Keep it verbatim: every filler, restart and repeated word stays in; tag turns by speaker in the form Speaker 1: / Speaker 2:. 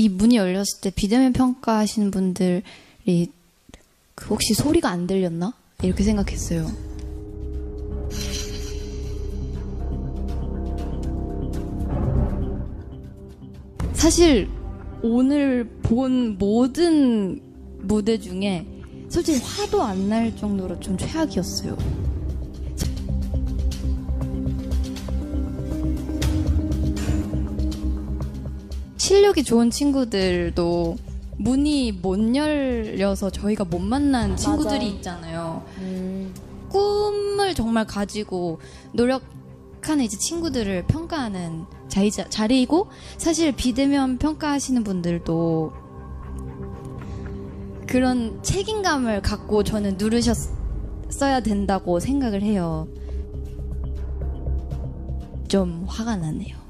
Speaker 1: 이 문이 열렸을 때 비대면 평가하시는 분들이 그 혹시 소리가 안 들렸나? 이렇게 생각했어요. 사실 오늘 본 모든 무대 중에 솔직히 화도 안 날 정도로 좀 최악이었어요. 실력이 좋은 친구들도 문이 못 열려서 저희가 못 만난 친구들이 맞아요. 있잖아요. 음. 꿈을 정말 가지고 노력하는 이제 친구들을 평가하는 자리자, 자리이고, 사실 비대면 평가하시는 분들도 그런 책임감을 갖고 저는 누르셨어야 된다고 생각을 해요. 좀 화가 나네요.